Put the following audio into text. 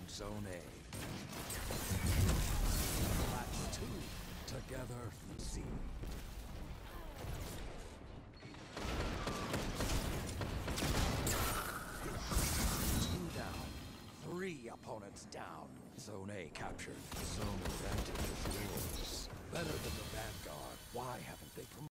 Zone A. That's two. Together, C. Two down. Three opponents down. Zone A captured. Zone advantage is yours. Better than the Vanguard. Why haven't they promoted?